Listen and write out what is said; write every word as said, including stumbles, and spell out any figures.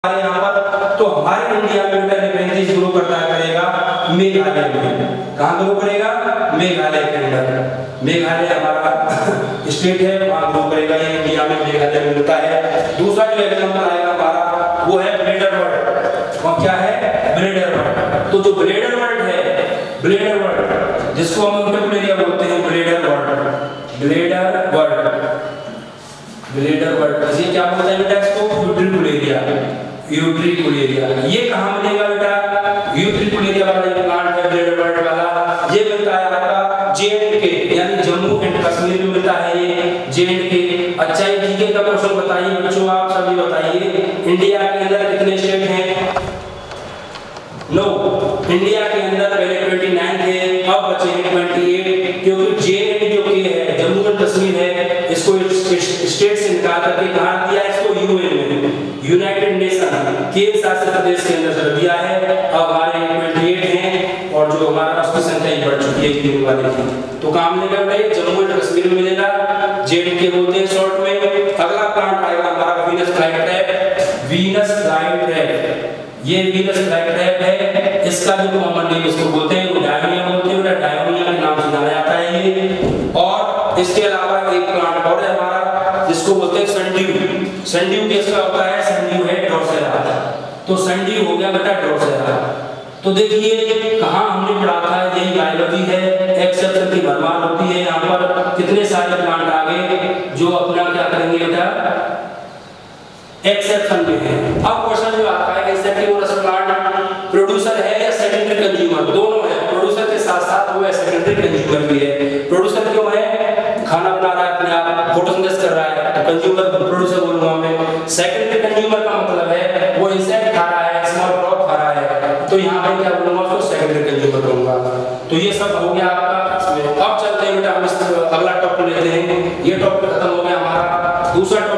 यहाँ पर तो हमारे इंडिया में बेटा रिवेंजेस ग्रो करता करेगा मेघालय में। कहाँ ग्रो करेगा? मेघालय के अंदर। मेघालय हमारा स्टेट है, वहाँ ग्रो करेगा ये इंडिया में, मेघालय में मिलता है। दूसरा जो एग्जाम्पल आएगा हमारा वो है ब्लेडर वर्ड। वहाँ क्या है? Bladderwort. तो जो ब्लेडर वर्ड है, ब्लेडर वर्ड जिसको हम इंटरप्लेरिया बोलते हैं, bladderwort, bladderwort, bladderwort इसे क्या बोलते हैं बेटा? इसको यूट्रिकुलेरिया, यूट्रिकुलेरिया। ये कहाँ मिलेगा बेटा? यूट्रिकुलेरिया वाला जो प्लांट है ब्लेडर वर्ड वाला, ये मिलता है आपका जे एंड के यानी जम्मू एंड कश्मीर में मिलता है ये, जे एंड के। अच्छा ये जीके का क्वेश्चन बताइए बच्चों, आप सभी बताइए इंडिया के अंदर कितने स्टेट हैं? नो, इंडिया के अंदर पहले उनतीस थे, अब बचे हैं अट्ठाईस, क्योंकि जे एंड जो के है, जम्मू एंड कश्मीर है, इसको स्टेट से निकाल करके कहाँ दिया है? इसको यूएन में, यूनाइटेड नेशन केंद्र शासित प्रदेश के अंदर कर दिया है। अब हमारे अट्ठाईस हैं और जो हमारा उसकी संख्या बढ़ चुकी है यूएन वाले की। तो काम मिलेगा भाई जम्मू एंड कश्मीर में मिलेगा, जेएंडके बोलते हैं शॉर्ट में। अगला प्लांट आएगा हमारा वीनस फ्लाईट्रैप, वीनस फ्लाईट्रैप। ये वीनस फ्लाईट्रैप है, इसका जो कॉमन नेम इसको बोलते हैं डायोनिया बोलते हैं, डायोनिया के नाम से जाना जाता है ये। और इसके अलावा एक प्लांट और है हमारा जिसको बोलते हैं संड्यू। संड्यू किसका होता है? संड्यू है ड्रोसेरा। तो संड्यू हो गया बेटा ड्रोसेरा। तो देखिए कहाँ हमने पढ़ा था, यही बायोलॉजी है, एक्सेप्शन की भरमार होती है। यहाँ पर कितने सारे प्लांट आ गए जो अपना क्या करेंगे बेटा? एक्सेप्शन में है। अब क्वेश्चन जो आता है इंसेक्टिवोरस प्लांट प्रोड्यूसर है या सेकेंडरी कंज्यूमर? दोनों है, प्रोड्यूसर के साथ साथ वो सेकेंडरी कंज्यूमर भी है। प्रोड्यूसर क्यों है? खाना बना रहा है अपने आप, फोटोसिंथेसिस कर रहा है, तो कंज्यूमर प्रोड्यूसर बोलूंगा मैं। सेकेंडरी कंज्यूमर का मतलब है वो इंसेक्ट खा रहा है, स्मॉल क्रॉप खा रहा है, तो यहाँ पे क्या बोलूंगा? उसको सेकेंडरी कंज्यूमर कहूंगा। तो ये सब हो गया आपका इसमें। अब चलते हैं बेटा हम अगला टॉपिक लेते हैं। ये टॉपिक खत्म हो गया हमारा। दूसरा